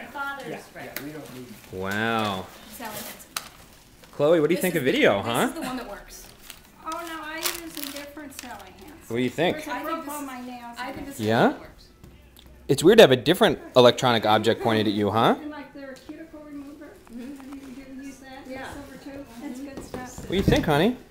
father's friend. Yeah, we don't need. Wow. Sally Hansen. Chloe, what do you think of video, huh? This is the one that works. Oh no, I use a different Sally Hansen. What do you think? There's a I think rope this on is- my nails. I think this Yeah? one works. It's weird to have a different electronic object pointed at you, huh? And like their cuticle remover. Have you use that? Yeah. Silver tube. That's good stuff. What do you think, honey?